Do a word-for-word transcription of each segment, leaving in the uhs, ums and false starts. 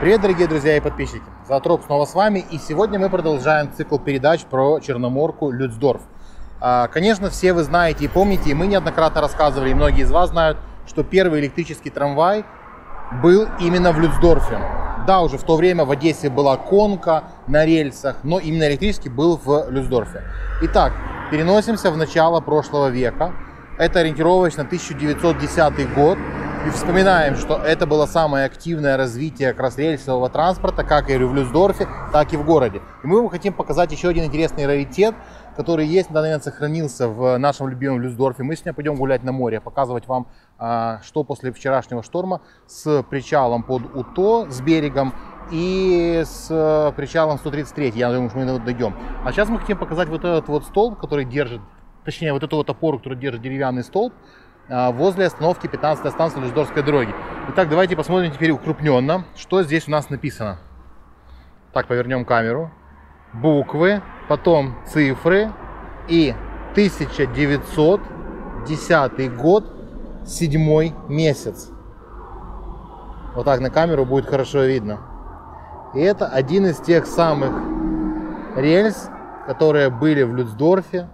Привет, дорогие друзья и подписчики! Зоотроп снова с вами, и сегодня мы продолжаем цикл передач про Черноморку Люцдорф. Конечно, все вы знаете и помните, и мы неоднократно рассказывали, и многие из вас знают, что первый электрический трамвай был именно в Люцдорфе. Да, уже в то время в Одессе была конка на рельсах, но именно электрический был в Люцдорфе. Итак, переносимся в начало прошлого века. Это ориентировочно тысяча девятьсот десятый год. И вспоминаем, что это было самое активное развитие как раз рельсового транспорта, как и в Люцдорфе, так и в городе. И мы вам хотим показать еще один интересный раритет, который есть, на данный момент сохранился в нашем любимом Люцдорфе. Мы сегодня пойдем гулять на море, показывать вам, что после вчерашнего шторма с причалом под УТО, с берегом и с причалом сто тридцать три. Я думаю, что мы дойдем. А сейчас мы хотим показать вот этот вот столб, который держит, точнее вот эту вот опору, который держит деревянный столб, возле остановки пятнадцатой станции Люцдорфской дороги. Итак, давайте посмотрим теперь укрупненно, что здесь у нас написано. Так, повернем камеру. Буквы, потом цифры и тысяча девятьсот десятый год, седьмой месяц. Вот так на камеру будет хорошо видно. И это один из тех самых рельс, которые были в Люцдорфе,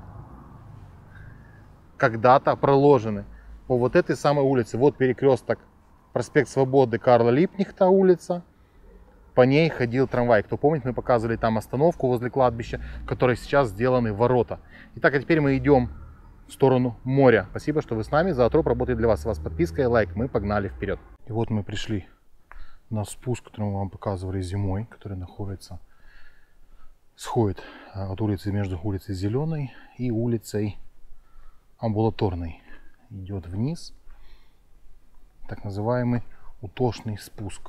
когда-то проложены по вот этой самой улице. Вот перекресток, проспект Свободы, Карла Липкнехта улица. По ней ходил трамвай. Кто помнит, мы показывали там остановку возле кладбища, в которой сейчас сделаны ворота. Итак, а теперь мы идем в сторону моря. Спасибо, что вы с нами. Зоотроп работает для вас. С вас подписка и лайк. Мы погнали вперед. И вот мы пришли на спуск, который мы вам показывали зимой, который находится, сходит от улицы между улицей Зеленой и улицей Амбулаторный, идет вниз, так называемый утошный спуск.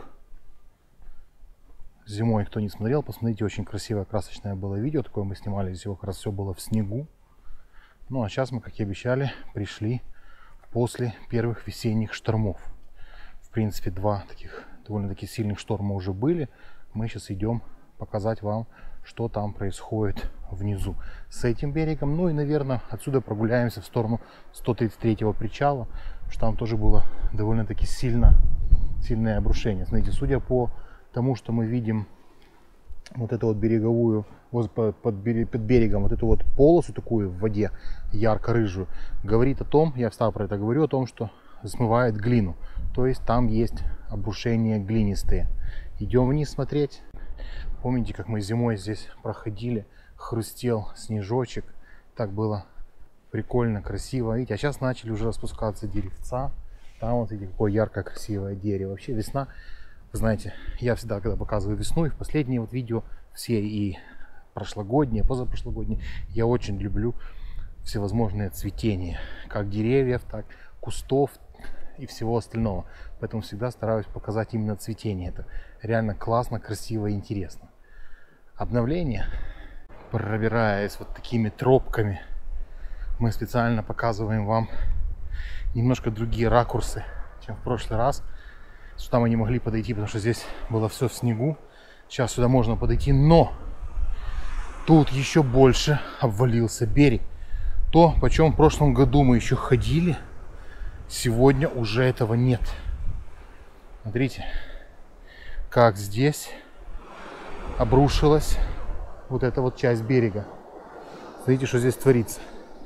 Зимой, кто не смотрел, посмотрите, очень красивое красочное было видео, такое мы снимали, здесь как раз все было в снегу. Ну а сейчас мы, как и обещали, пришли после первых весенних штормов. В принципе, два таких довольно-таки сильных шторма уже были. Мы сейчас идем показать вам, что там происходит внизу с этим берегом. Ну и, наверное, отсюда прогуляемся в сторону сто тридцать третьего причала, что там тоже было довольно-таки сильно, сильное обрушение. Смотрите, судя по тому, что мы видим вот эту вот береговую, вот под, под берегом, вот эту вот полосу такую в воде, ярко-рыжую, говорит о том, я всегда про это говорю, о том, что смывает глину. То есть там есть обрушения глинистые. Идем вниз смотреть. Помните, как мы зимой здесь проходили, хрустел снежочек, так было прикольно, красиво, видите, а сейчас начали уже распускаться деревца, там вот видите, какое яркое, красивое дерево. Вообще весна, вы знаете, я всегда, когда показываю весну, и в последние вот видео все, и прошлогодние, позапрошлогодние, я очень люблю всевозможные цветения, как деревьев, так кустов и всего остального, поэтому всегда стараюсь показать именно цветение. Это реально классно, красиво и интересно. Обновление, пробираясь вот такими тропками, мы специально показываем вам немножко другие ракурсы, чем в прошлый раз. Сюда мы не могли подойти, потому что здесь было все в снегу. Сейчас сюда можно подойти, но тут еще больше обвалился берег. То, почем в прошлом году мы еще ходили, сегодня уже этого нет. Смотрите, как здесь обрушилась вот эта вот часть берега. Смотрите, что здесь творится.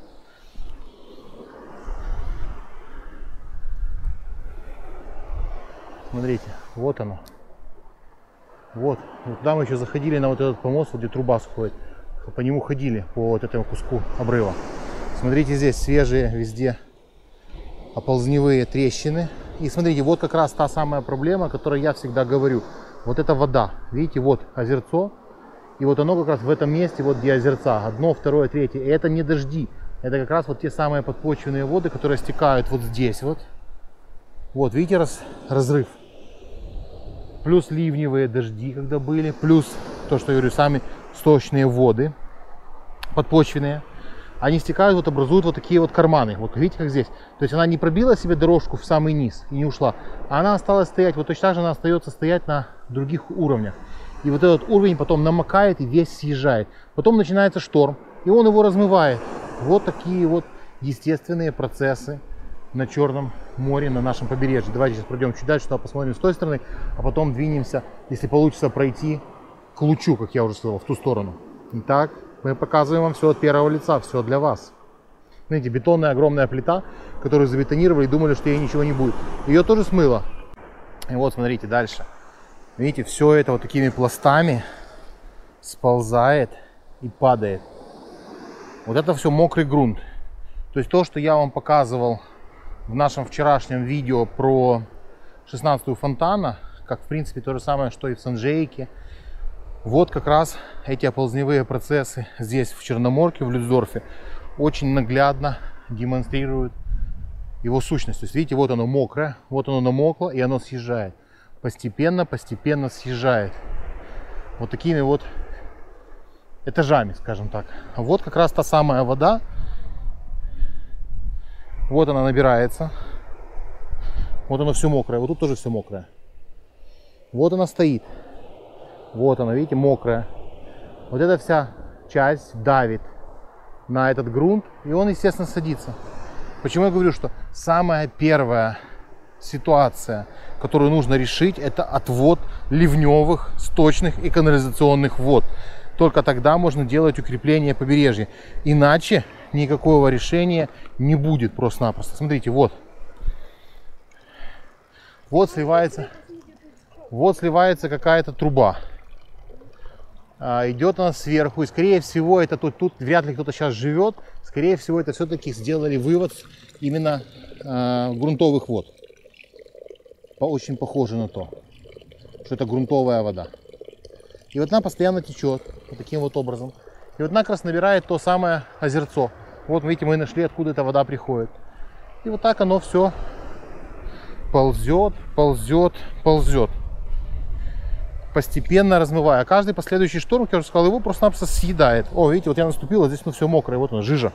Смотрите, вот оно. Вот. Вот туда мы еще заходили на вот этот помост, вот где труба сходит. По нему ходили, по вот этому куску обрыва. Смотрите, здесь свежие везде оползневые трещины. И смотрите, вот как раз та самая проблема, о которой я всегда говорю. Вот это вода. Видите, вот озерцо. И вот оно как раз в этом месте, вот где озерца. Одно, второе, третье. И это не дожди. Это как раз вот те самые подпочвенные воды, которые стекают вот здесь. Вот, вот видите, раз, разрыв. Плюс ливневые дожди, когда были. Плюс то, что я говорю, сами сточные воды подпочвенные. Они стекают, вот образуют вот такие вот карманы. Вот видите, как здесь. То есть она не пробила себе дорожку в самый низ и не ушла. А она осталась стоять. Вот точно так же она остается стоять на других уровнях. И вот этот уровень потом намокает и весь съезжает. Потом начинается шторм. И он его размывает. Вот такие вот естественные процессы на Черном море, на нашем побережье. Давайте сейчас пройдем чуть дальше, туда посмотрим с той стороны, а потом двинемся, если получится, пройти к лучу, как я уже сказал, в ту сторону. Итак, мы показываем вам все от первого лица, все для вас. Смотрите, бетонная огромная плита, которую забетонировали и думали, что ей ничего не будет. Ее тоже смыло. И вот, смотрите, дальше. Видите, все это вот такими пластами сползает и падает. Вот это все мокрый грунт. То есть то, что я вам показывал в нашем вчерашнем видео про шестнадцатую Фонтана, как в принципе то же самое, что и в Санджейке. Вот как раз эти оползневые процессы здесь, в Черноморке, в Люцдорфе, очень наглядно демонстрируют его сущность. То есть видите, вот оно мокрое, вот оно намокло, и оно съезжает. Постепенно, постепенно съезжает. Вот такими вот этажами, скажем так. А вот как раз та самая вода. Вот она набирается. Вот оно все мокрое. Вот тут тоже все мокрое. Вот она стоит. Вот она, видите, мокрая. Вот эта вся часть давит на этот грунт, и он, естественно, садится. Почему я говорю, что самая первая ситуация, которую нужно решить, это отвод ливневых, сточных и канализационных вод. Только тогда можно делать укрепление побережья. Иначе никакого решения не будет просто-напросто. Смотрите, вот. Вот сливается, вот сливается какая-то труба. А, идет она сверху. И скорее всего, это тут, тут вряд ли кто-то сейчас живет. Скорее всего, это все-таки сделали вывод именно э, грунтовых вод. Очень похоже на то, что это грунтовая вода. И вот она постоянно течет вот таким вот образом. И вот она как раз набирает то самое озерцо. Вот видите, мы нашли, откуда эта вода приходит. И вот так оно все ползет, ползет, ползет. Постепенно размывая. Каждый последующий шторм, как я уже сказал, его просто-напросто съедает. О, видите, вот я наступил, а здесь ну все мокрое. Вот оно, жижа.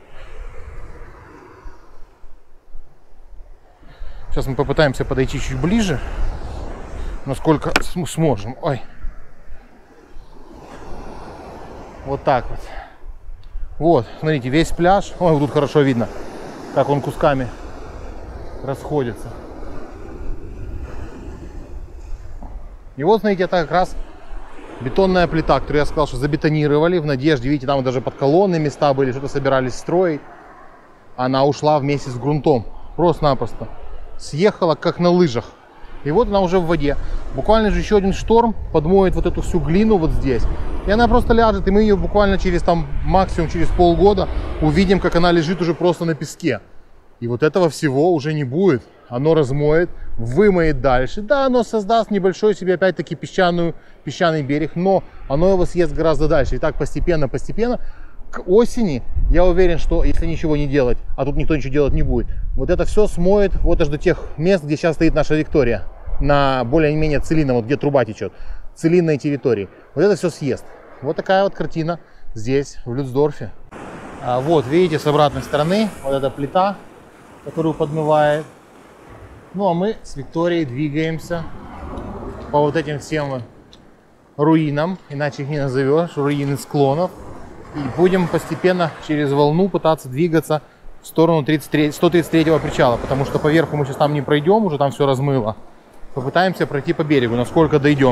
Сейчас мы попытаемся подойти чуть ближе, насколько сможем. Ой. Вот так вот. Вот, смотрите, весь пляж. Ой, вот тут хорошо видно, как он кусками расходится. И вот, смотрите, это как раз бетонная плита, которую я сказал, что забетонировали в надежде. Видите, там даже подколонные места были, что-то собирались строить. Она ушла вместе с грунтом. Просто-напросто. Съехала, как на лыжах. И вот она уже в воде. Буквально же еще один шторм подмоет вот эту всю глину вот здесь. И она просто ляжет, и мы ее буквально через там максимум через полгода увидим, как она лежит уже просто на песке. И вот этого всего уже не будет. Оно размоет, вымоет дальше. Да, оно создаст небольшой себе опять-таки песчаную, песчаный берег, но оно его съест гораздо дальше. И так постепенно-постепенно к осени, я уверен, что если ничего не делать, а тут никто ничего делать не будет, вот это все смоет вот аж до тех мест, где сейчас стоит наша Виктория. На более-менее целинном, вот где труба течет. Целинной территории. Вот это все съест. Вот такая вот картина здесь, в Люцдорфе. А вот, видите, с обратной стороны, вот эта плита, которую подмывает. Ну, а мы с Викторией двигаемся по вот этим всем руинам, иначе их не назовешь, руины склонов. И будем постепенно через волну пытаться двигаться в сторону сто тридцать третьего причала, потому что поверху мы сейчас там не пройдем, уже там все размыло. Попытаемся пройти по берегу, насколько дойдем.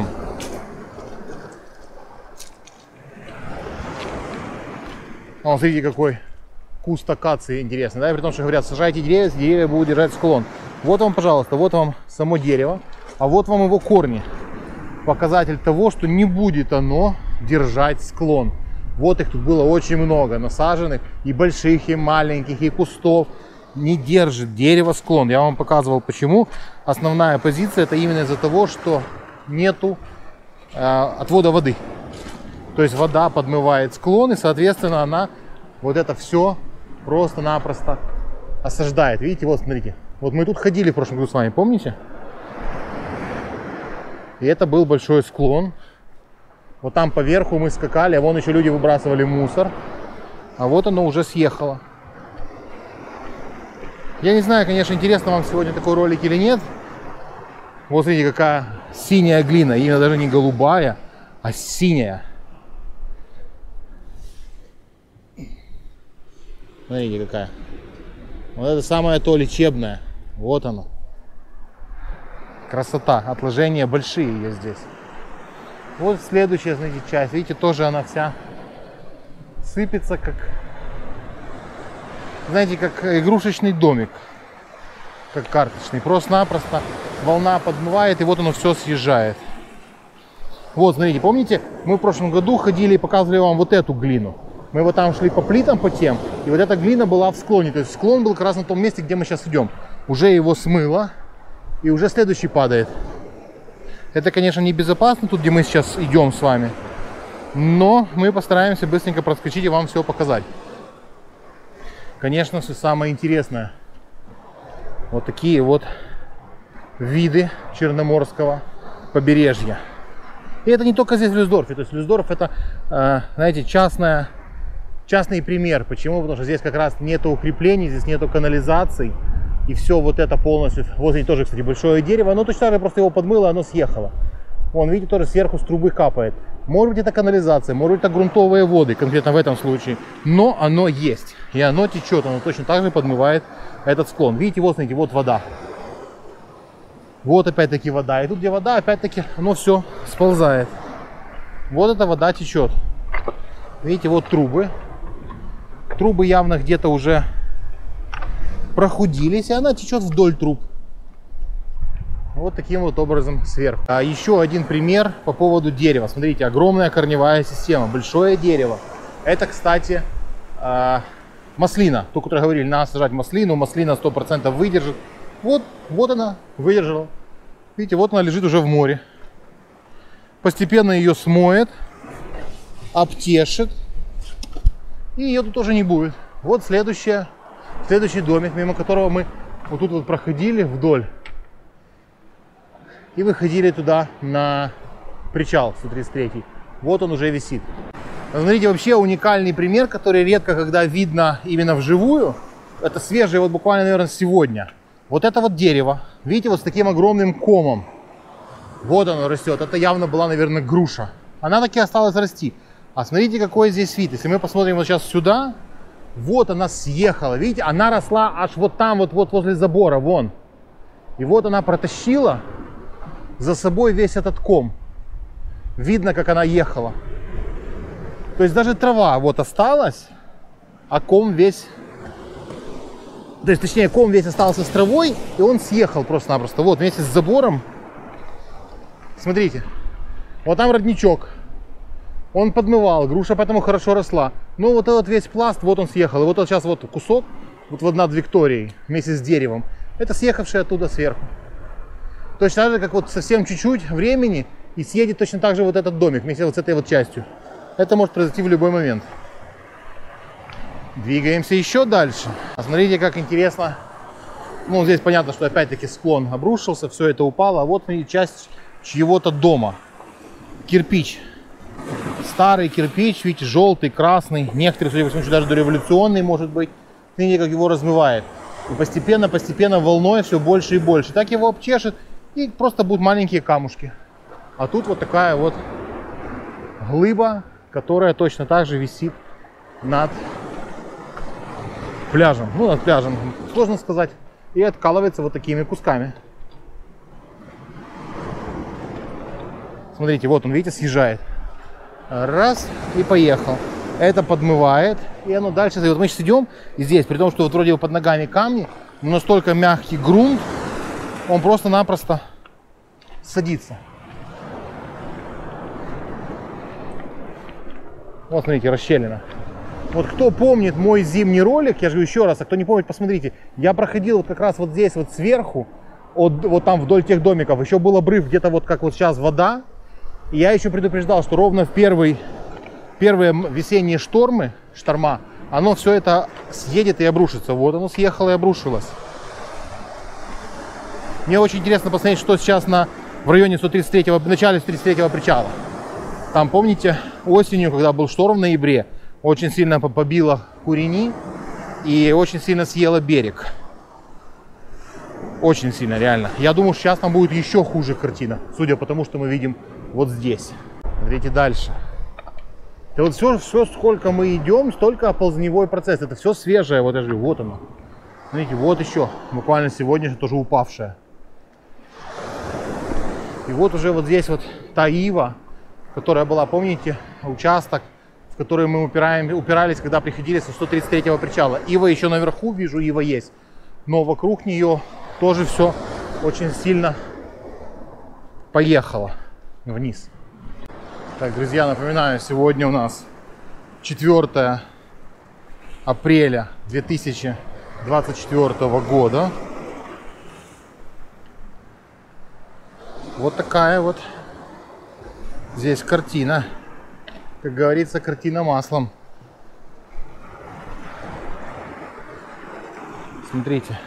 Вон, смотрите, какой куст акации интересный, да, при том, что говорят, сажайте деревья, деревья будут держать склон. Вот вам, пожалуйста, вот вам само дерево, а вот вам его корни. Показатель того, что не будет оно держать склон. Вот их тут было очень много насаженных, и больших, и маленьких, и кустов. Не держит дерево склон. Я вам показывал почему. Основная позиция это именно из-за того, что нету э, отвода воды. То есть вода подмывает склон, и соответственно она вот это все просто-напросто осаждает. Видите, вот смотрите. Вот мы тут ходили в прошлом году с вами, помните? И это был большой склон. Вот там поверху мы скакали, а вон еще люди выбрасывали мусор. А вот оно уже съехало. Я не знаю, конечно, интересно вам сегодня такой ролик или нет. Вот смотрите, какая синяя глина. Именно даже не голубая, а синяя. Смотрите, какая. Вот это самое то лечебное. Вот оно. Красота. Отложения большие есть здесь. Вот следующая, знаете, часть. Видите, тоже она вся сыпется, как, знаете, как игрушечный домик. Как карточный. Просто-напросто волна подмывает, и вот оно все съезжает. Вот, смотрите, помните, мы в прошлом году ходили и показывали вам вот эту глину. Мы вот там шли по плитам, по тем, и вот эта глина была в склоне. То есть склон был как раз на том месте, где мы сейчас идем. Уже его смыло, и уже следующий падает. Это, конечно, небезопасно тут, где мы сейчас идем с вами. Но мы постараемся быстренько проскочить и вам все показать. Конечно, все самое интересное. Вот такие вот виды Черноморского побережья. И это не только здесь в Люсдорфе. То есть Люсдорф это, э, знаете, частная, частный пример. Почему? Потому что здесь как раз нету укреплений, здесь нету канализаций. И все вот это полностью. Вот здесь тоже, кстати, большое дерево. Оно точно так же просто его подмыло, оно съехало. Вон, видите, тоже сверху с трубы капает. Может быть, это канализация, может быть, это грунтовые воды, конкретно в этом случае. Но оно есть. И оно течет, оно точно так же подмывает этот склон. Видите, вот, смотрите, вот вода. Вот опять-таки вода. И тут, где вода, опять-таки, оно все сползает. Вот эта вода течет. Видите, вот трубы. Трубы явно где-то уже прохудились, и она течет вдоль труб. Вот таким вот образом сверху. А еще один пример по поводу дерева. Смотрите, огромная корневая система, большое дерево. Это, кстати, маслина. То, которое говорили, надо сажать маслину. Маслина сто процентов выдержит. Вот, вот она выдержала. Видите, вот она лежит уже в море. Постепенно ее смоет, обтешит. И ее тут тоже не будет. Вот следующая, следующий домик, мимо которого мы вот тут вот проходили вдоль. И выходили туда на причал сто тридцать третий. Вот он уже висит. Смотрите, вообще уникальный пример, который редко когда видно именно вживую. Это свежее, вот буквально, наверное, сегодня. Вот это вот дерево. Видите, вот с таким огромным комом. Вот оно растет. Это явно была, наверное, груша. Она таки осталась расти. А смотрите, какой здесь вид. Если мы посмотрим вот сейчас сюда, вот она съехала. Видите, она росла аж вот там, вот, вот возле забора, вон. И вот она протащила за собой весь этот ком. Видно, как она ехала. То есть даже трава вот осталась, а ком весь... То есть, точнее, ком весь остался с травой, и он съехал просто-напросто. Вот, вместе с забором. Смотрите. Вот там родничок. Он подмывал, груша поэтому хорошо росла. Но вот этот весь пласт, вот он съехал. И вот сейчас вот кусок, вот, вот над Викторией, вместе с деревом. Это съехавший оттуда сверху. Точно так же, как вот совсем чуть-чуть времени, и съедет точно так же вот этот домик, вместе вот с этой вот частью. Это может произойти в любой момент. Двигаемся еще дальше. Смотрите, как интересно. Ну, здесь понятно, что опять-таки склон обрушился, все это упало. А вот и часть чьего-то дома. Кирпич. Старый кирпич, видите, желтый, красный. Некоторые, судя по всему, даже дореволюционный, может быть. Видите, как его размывает. И постепенно, постепенно волной все больше и больше. Так его обчешет, и просто будут маленькие камушки. А тут вот такая вот глыба, которая точно так же висит над пляжем. Ну, над пляжем, сложно сказать. И откалывается вот такими кусками. Смотрите, вот он, видите, съезжает. Раз, и поехал. Это подмывает, и оно дальше. Вот мы сейчас идем, и здесь, при том, что вот вроде бы под ногами камни, но настолько мягкий грунт, он просто-напросто садится. Вот, смотрите, расщелина. Вот кто помнит мой зимний ролик, я же еще раз, а кто не помнит, посмотрите. Я проходил вот как раз вот здесь вот сверху, вот, вот там вдоль тех домиков, еще был обрыв где-то вот как вот сейчас вода. И я еще предупреждал, что ровно в первый, первые весенние штормы, шторма, оно все это съедет и обрушится. Вот оно съехало и обрушилось. Мне очень интересно посмотреть, что сейчас на, в районе сто тридцать третьего, в начале сто тридцать третьего причала. Там, помните, осенью, когда был шторм в ноябре, очень сильно побило курени и очень сильно съело берег. Очень сильно, реально. Я думаю, что сейчас там будет еще хуже картина, судя по тому, что мы видим вот здесь. Смотрите дальше. И вот все, все, сколько мы идем, столько оползневой процесс. Это все свежее, вот я же, вот оно. Смотрите, вот еще, буквально сегодня же тоже упавшая. И вот уже вот здесь вот та ива, которая была, помните, участок, в который мы упираем, упирались, когда приходили со сто тридцать третьего причала. Ива еще наверху, вижу, ива есть. Но вокруг нее тоже все очень сильно поехало вниз. Так, друзья, напоминаю, сегодня у нас четвёртое апреля две тысячи двадцать четвёртого года. Вот такая вот здесь картина. Как говорится, картина маслом. Смотрите.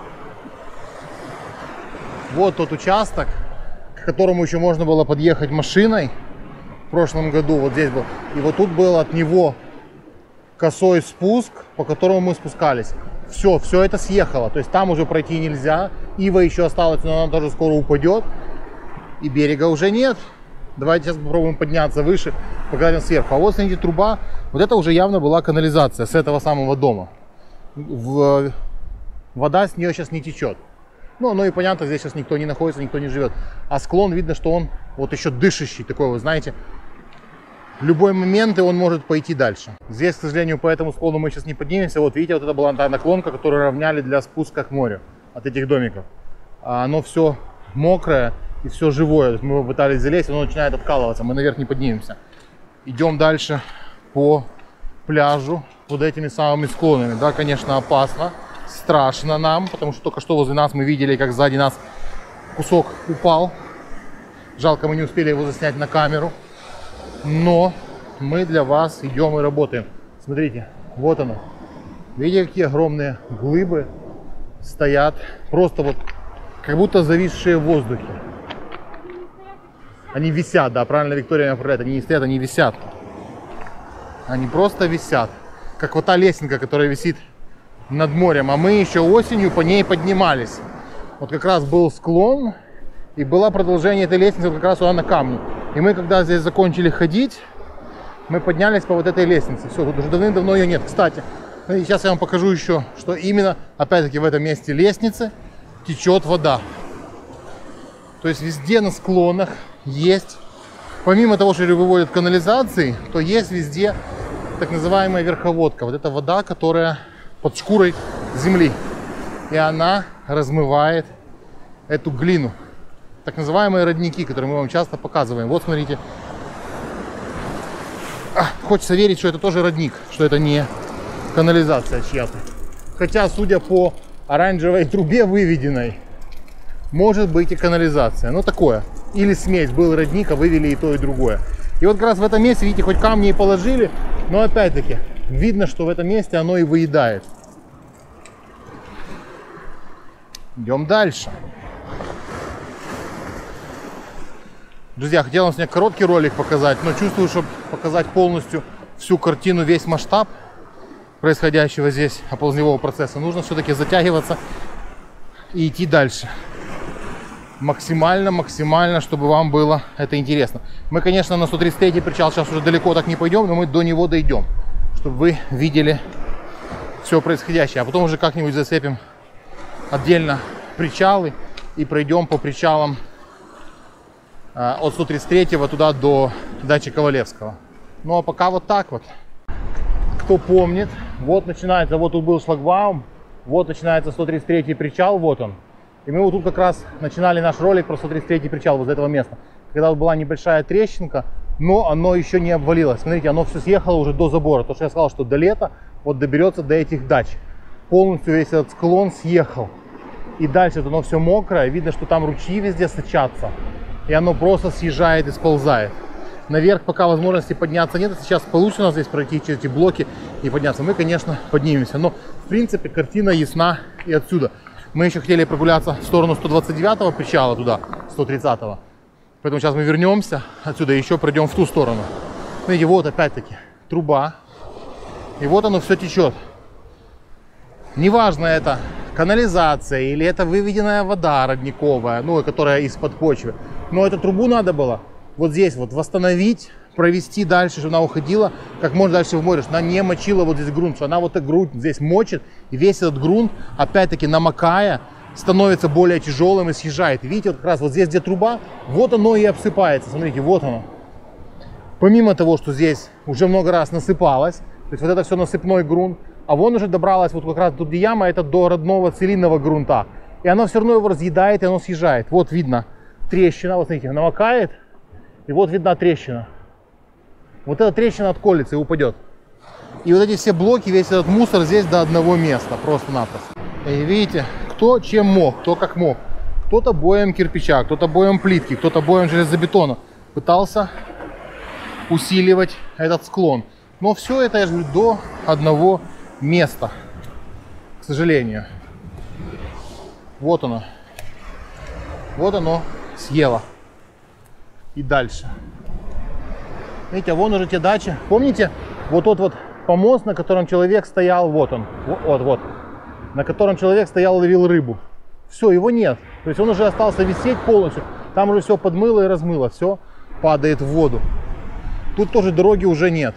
Вот тот участок, к которому еще можно было подъехать машиной. В прошлом году вот здесь был. И вот тут был от него косой спуск, по которому мы спускались. Все, все это съехало. То есть там уже пройти нельзя. Ива еще осталась, но она тоже скоро упадет. И берега уже нет. Давайте сейчас попробуем подняться выше, поглядим сверху. А вот, смотрите, труба. Вот это уже явно была канализация с этого самого дома. В... Вода с нее сейчас не течет. Ну, ну и понятно, здесь сейчас никто не находится, никто не живет. А склон, видно, что он вот еще дышащий такой, вы знаете. В любой момент и он может пойти дальше. Здесь, к сожалению, по этому склону мы сейчас не поднимемся. Вот видите, вот это была та наклонка, которую равняли для спуска к морю от этих домиков. А оно все мокрое и все живое. Мы пытались залезть, оно начинает откалываться. Мы наверх не поднимемся. Идем дальше по пляжу под этими самыми склонами. Да, конечно, опасно, страшно нам, потому что только что возле нас мы видели, как сзади нас кусок упал. Жалко, мы не успели его заснять на камеру. Но мы для вас идем и работаем. Смотрите, вот оно. Видите, какие огромные глыбы стоят. Просто вот, как будто зависшие в воздухе. Они висят, да, правильно Виктория меня поправляет. Они не стоят, они висят. Они просто висят. Как вот та лесенка, которая висит над морем. А мы еще осенью по ней поднимались. Вот как раз был склон. И было продолжение этой лестницы вот как раз сюда на камне. И мы, когда здесь закончили ходить, мы поднялись по вот этой лестнице. Все, тут уже давным-давно ее нет. Кстати, сейчас я вам покажу еще, что именно, опять-таки, в этом месте лестницы течет вода. То есть везде на склонах есть, помимо того, что выводят канализации, то есть везде так называемая верховодка. Вот это вода, которая под шкурой земли. И она размывает эту глину. Так называемые родники, которые мы вам часто показываем. Вот смотрите. А, хочется верить, что это тоже родник, что это не канализация чья-то. Хотя, судя по оранжевой трубе выведенной, может быть и канализация. Ну такое. Или смесь. Был родник, а вывели и то, и другое. И вот как раз в этом месте, видите, хоть камни и положили, но опять-таки видно, что в этом месте оно и выедает. Идем дальше. Друзья, хотел вам снять короткий ролик показать, но чувствую, чтобы показать полностью всю картину, весь масштаб происходящего здесь оползневого процесса, нужно все-таки затягиваться и идти дальше. Максимально, максимально, чтобы вам было это интересно. Мы, конечно, на сто тридцать третий причал сейчас уже далеко так не пойдем, но мы до него дойдем, чтобы вы видели все происходящее. А потом уже как-нибудь зацепим отдельно причалы и пройдем по причалам от сто тридцать третьего туда до дачи Ковалевского. Ну а пока вот так вот. Кто помнит, вот начинается, вот тут был шлагбаум, вот начинается сто тридцать третий причал, вот он. И мы вот тут как раз начинали наш ролик про сто тридцать третий причал, вот с этого места. Когда вот была небольшая трещинка, но оно еще не обвалилось. Смотрите, оно все съехало уже до забора. То, что я сказал, что до лета вот доберется до этих дач. Полностью весь этот склон съехал. И дальше оно все мокрое, видно, что там ручьи везде сочатся. И оно просто съезжает и сползает. Наверх пока возможности подняться нет. Сейчас получится у нас здесь пройти через эти блоки и подняться. Мы, конечно, поднимемся. Но, в принципе, картина ясна и отсюда. Мы еще хотели прогуляться в сторону сто двадцать девятого причала, туда, сто тридцатого. Поэтому сейчас мы вернемся отсюда и еще пройдем в ту сторону. Смотрите, вот опять-таки труба. И вот оно все течет. Неважно, это канализация или это выведенная вода родниковая, ну, которая из-под почвы. Но эту трубу надо было вот здесь вот восстановить, провести дальше, чтобы она уходила как можно дальше в море, чтобы она не мочила вот здесь грунт, что она вот так грунт здесь мочит, и весь этот грунт, опять-таки намокая, становится более тяжелым и съезжает. И видите, вот как раз вот здесь, где труба, вот оно и обсыпается. Смотрите, вот оно. Помимо того, что здесь уже много раз насыпалось, то есть вот это все насыпной грунт, а вон уже добралась вот как раз тут, где яма, это до родного целинного грунта. И оно все равно его разъедает, и оно съезжает. Вот видно трещина, вот смотрите, намокает, и вот видна трещина. Вот эта трещина отколется и упадет. И вот эти все блоки, весь этот мусор здесь до одного места, просто-напросто. И видите, кто чем мог, кто как мог. Кто-то боем кирпича, кто-то боем плитки, кто-то боем железобетона пытался усиливать этот склон. Но все это, я же говорю, до одного места, к сожалению. Вот оно. Вот оно съело. И дальше. Видите, а вон уже те дачи. Помните, вот тот вот помост, на котором человек стоял, вот он. Вот, вот. На котором человек стоял и ловил рыбу. Все, его нет. То есть он уже остался висеть полностью. Там уже все подмыло и размыло. Все падает в воду. Тут тоже дороги уже нет.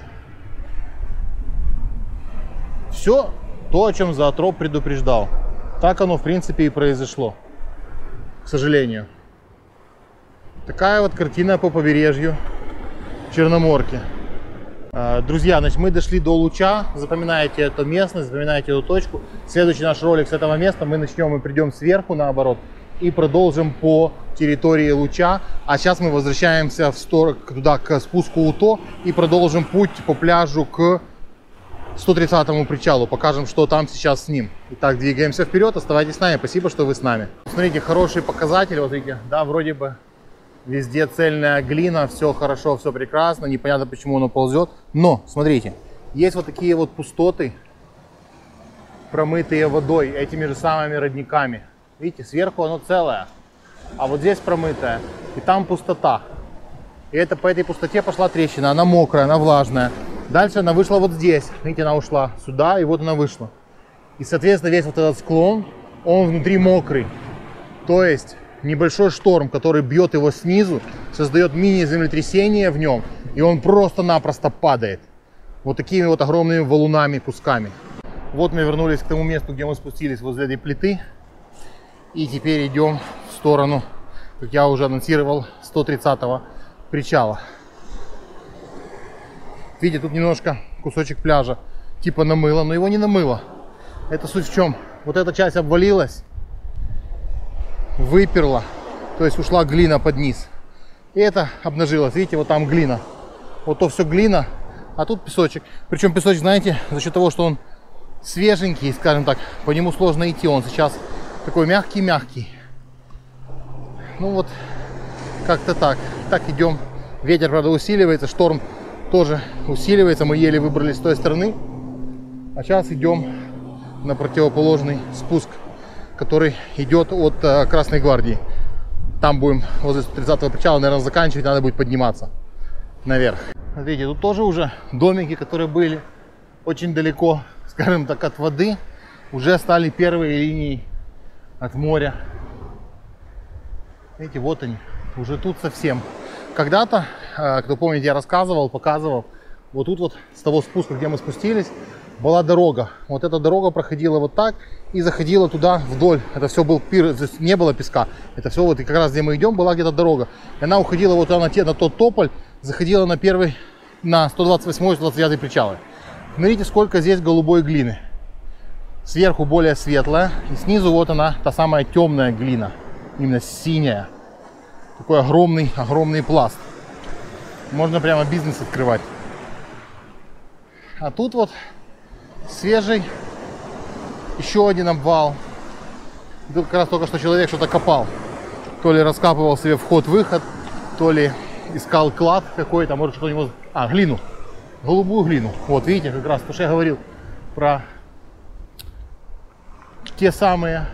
Все то, о чем Зоотроп предупреждал. Так оно, в принципе, и произошло. К сожалению. Такая вот картина по побережью Черноморки. Друзья, значит, мы дошли до Луча. Запоминайте эту местность, запоминайте эту точку. Следующий наш ролик с этого места мы начнем и придем сверху, наоборот, и продолжим по территории Луча. А сейчас мы возвращаемся в сторону, туда, к спуску УТО, и продолжим путь по пляжу к сто тридцатому причалу. Покажем, что там сейчас с ним. Итак, двигаемся вперед. Оставайтесь с нами. Спасибо, что вы с нами. Смотрите, хороший показатель. Вот видите, да, вроде бы везде цельная глина, все хорошо, все прекрасно, непонятно, почему оно ползет. Но, смотрите, есть вот такие вот пустоты, промытые водой, этими же самыми родниками. Видите, сверху оно целое, а вот здесь промытое, и там пустота. И это по этой пустоте пошла трещина, она мокрая, она влажная. Дальше она вышла вот здесь, видите, она ушла сюда, и вот она вышла. И, соответственно, весь вот этот склон, он внутри мокрый. То есть небольшой шторм, который бьет его снизу, создает мини-землетрясение в нем, и он просто-напросто падает. Вот такими вот огромными валунами, кусками. Вот мы вернулись к тому месту, где мы спустились возле этой плиты. И теперь идем в сторону, как я уже анонсировал, сто тридцатого причала. Видите, тут немножко кусочек пляжа типа намыло, но его не намыло. Это суть в чем? Вот эта часть обвалилась, выперла, то есть ушла глина под низ. И это обнажилось. Видите, вот там глина. Вот то все глина, а тут песочек. Причем песочек, знаете, за счет того, что он свеженький, скажем так, по нему сложно идти. Он сейчас такой мягкий-мягкий. Ну вот, как-то так. Так идем. Ветер, правда, усиливается, шторм тоже усиливается. Мы еле выбрались с той стороны. А сейчас идем на противоположный спуск, который идет от э, Красной Гвардии. Там будем возле сто тридцатого причала, наверное, заканчивать, надо будет подниматься наверх. Смотрите, тут тоже уже домики, которые были очень далеко, скажем так, от воды, уже стали первой линией от моря. Видите, вот они, уже тут совсем. Когда-то, э, кто помнит, я рассказывал, показывал, вот тут вот с того спуска, где мы спустились, была дорога. Вот эта дорога проходила вот так и заходила туда вдоль. Это все был пир, здесь не было песка. Это все вот и как раз где мы идем, была где-то дорога. И она уходила вот на, те, на тот тополь, заходила на первый, на сто двадцать восьмой, сто двадцать девятый причалы. Смотрите, сколько здесь голубой глины. Сверху более светлая, и снизу вот она, та самая темная глина, именно синяя. Такой огромный, огромный пласт. Можно прямо бизнес открывать. А тут вот свежий еще один обвал. Тут как раз только что человек что-то копал. То ли раскапывал себе вход-выход, то ли искал клад какой-то, может что-нибудь. А, глину. Голубую глину. Вот видите, как раз то, что я говорил про те самые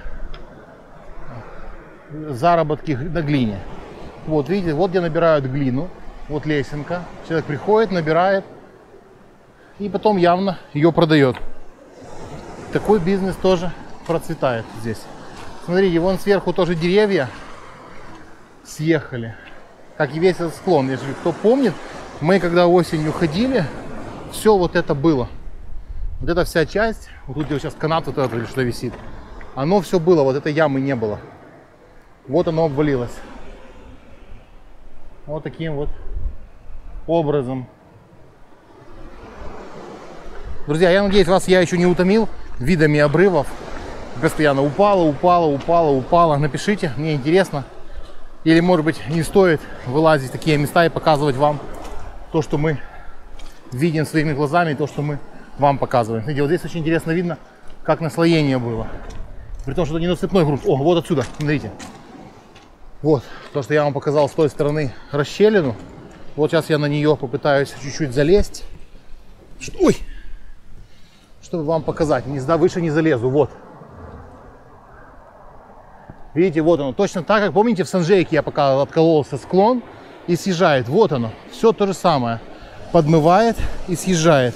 заработки на глине. Вот видите, вот где набирают глину. Вот лесенка. Человек приходит, набирает. И потом явно ее продает. Такой бизнес тоже процветает здесь. Смотрите, вон сверху тоже деревья съехали. Как и весь этот склон. Если кто помнит, Мы когда осенью ходили, все вот это было. Вот эта вся часть, вот тут где сейчас канат вот этот или что висит, оно все было, вот этой ямы не было. Вот оно обвалилось. Вот таким вот образом. Друзья, я надеюсь, вас я еще не утомил видами обрывов. Постоянно упало, упало, упало, упало. Напишите, мне интересно. Или, может быть, не стоит вылазить в такие места и показывать вам то, что мы видим своими глазами, и то, что мы вам показываем. Смотрите, вот здесь очень интересно видно, как наслоение было. При том, что это не насыпной грунт. О, вот отсюда, смотрите. Вот, то, что я вам показал с той стороны расщелину. Вот сейчас я на нее попытаюсь чуть-чуть залезть. Ой! Чтобы вам показать. Низда выше не залезу. Вот. Видите, вот оно. Точно так, как помните, в Санжейке я пока откололся склон и съезжает. Вот оно. Все то же самое. Подмывает и съезжает.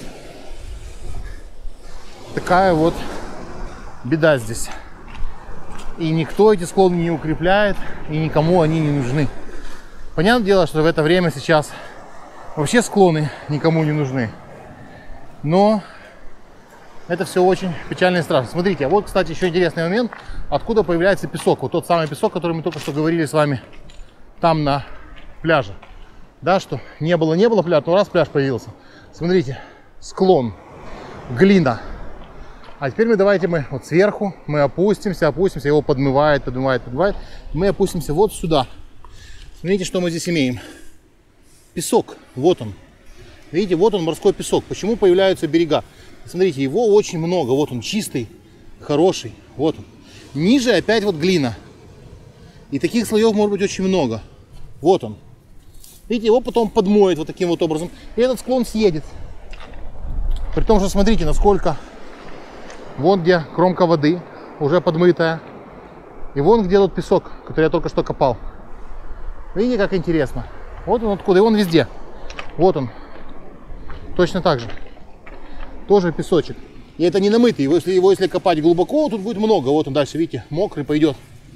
Такая вот беда здесь. И никто эти склоны не укрепляет, и никому они не нужны. Понятное дело, что в это время сейчас вообще склоны никому не нужны. Но это все очень печально и страшно. Смотрите, а вот, кстати, еще интересный момент, откуда появляется песок. Вот тот самый песок, который мы только что говорили с вами там на пляже. Да, что не было, не было пляжа, но раз пляж появился. Смотрите, склон, глина. А теперь мы давайте мы вот сверху, мы опустимся, опустимся, его подмывает, подмывает, подмывает. Мы опустимся вот сюда. Смотрите, что мы здесь имеем. Песок, вот он. Видите, вот он, морской песок. Почему появляются берега? Смотрите, его очень много. Вот он, чистый, хороший. Вот он. Ниже опять вот глина. И таких слоев может быть очень много. Вот он. Видите, его потом подмоет вот таким вот образом. И этот склон съедет. При том, что смотрите, насколько... Вон где кромка воды, уже подмытая. И вон где тот песок, который я только что копал. Видите, как интересно. Вот он откуда, и он везде. Вот он. Точно так же. Тоже песочек. И это не намытый. Его, если его если копать глубоко, тут будет много. Вот он дальше, видите, мокрый пойдет.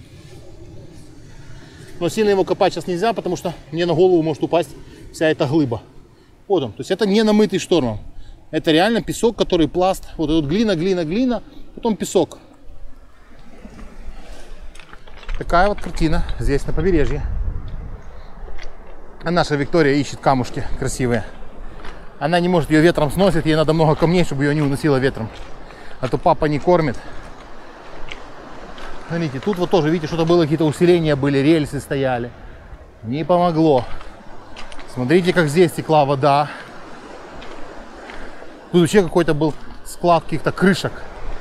Но сильно его копать сейчас нельзя, потому что мне на голову может упасть вся эта глыба. Вот он. То есть это не намытый штормом. Это реально песок, который пласт. Вот тут глина, глина, глина, потом песок. Такая вот картина здесь на побережье. А наша Виктория ищет камушки красивые. Она не может, ее ветром сносит, ей надо много камней, чтобы ее не уносило ветром. А то папа не кормит. Смотрите, тут вот тоже, видите, что-то было, какие-то усиления были, рельсы стояли. Не помогло. Смотрите, как здесь текла вода. Тут вообще какой-то был склад каких-то крышек.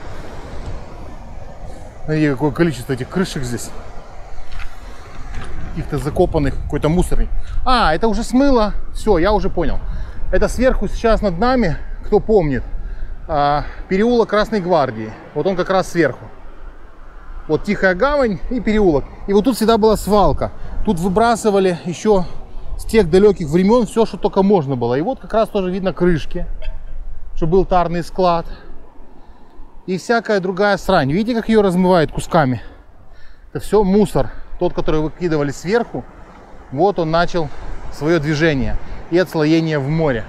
Смотрите, какое количество этих крышек здесь. Каких-то закопанных, какой-то мусорный. А, это уже смыло. Все, я уже понял. Это сверху сейчас над нами, кто помнит, переулок Красной Гвардии. Вот он как раз сверху. Вот Тихая Гавань и переулок. И вот тут всегда была свалка. Тут выбрасывали еще с тех далеких времен все, что только можно было. И вот как раз тоже видно крышки, что был тарный склад. И всякая другая срань. Видите, как ее размывает кусками? Это все мусор. Тот, который выкидывали сверху, вот он начал свое движение и отслоение в море.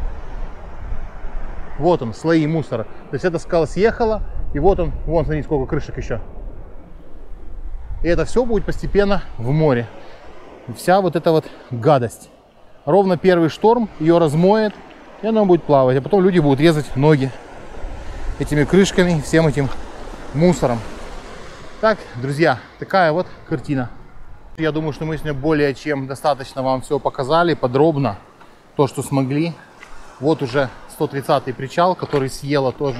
Вот он, слои мусора. То есть эта скала съехала, и вот он, вон, смотрите, сколько крышек еще. И это все будет постепенно в море. И вся вот эта вот гадость. Ровно первый шторм ее размоет, и она будет плавать. А потом люди будут резать ноги этими крышками, всем этим мусором. Так, друзья, такая вот картина. Я думаю, что мы сегодня более чем достаточно вам все показали, подробно, то, что смогли. Вот уже сто тридцатый причал, который съела тоже.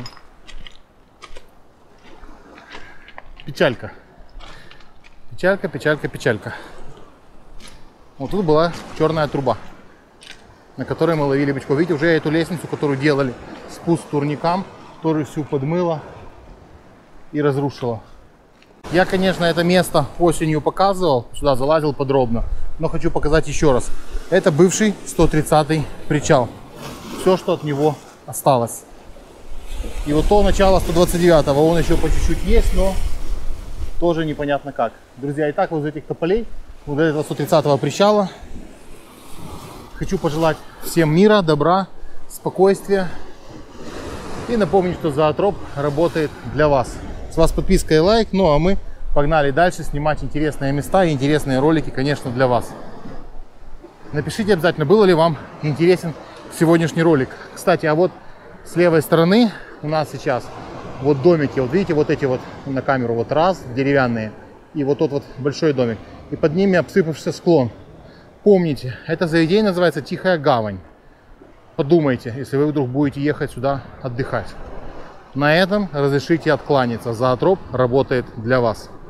Печалька. Печалька, печалька, печалька. Вот тут была черная труба, на которой мы ловили бычков. Видите, уже эту лестницу, которую делали, спуск к турникам, тоже всю подмыла и разрушила. Я, конечно, это место осенью показывал, сюда залазил подробно, но хочу показать еще раз. Это бывший сто тридцатый причал. Все, что от него осталось. И вот то начало сто двадцать девятого, он еще по чуть-чуть есть, но тоже непонятно как. Друзья, и так вот из этих тополей, вот этого сто тридцатого причала, хочу пожелать всем мира, добра, спокойствия. И напомнить, что Зоотроп работает для вас. С вас подписка и лайк. Ну а мы погнали дальше снимать интересные места и интересные ролики, конечно, для вас. Напишите обязательно, был ли вам интересен сегодняшний ролик. Кстати, а вот с левой стороны у нас сейчас вот домики. Вот видите, вот эти вот на камеру, вот раз, деревянные. И вот тот вот большой домик. И под ними обсыпавшийся склон. Помните, это заведение называется Тихая Гавань. Подумайте, если вы вдруг будете ехать сюда отдыхать. На этом разрешите откланяться. Зоотроп работает для вас.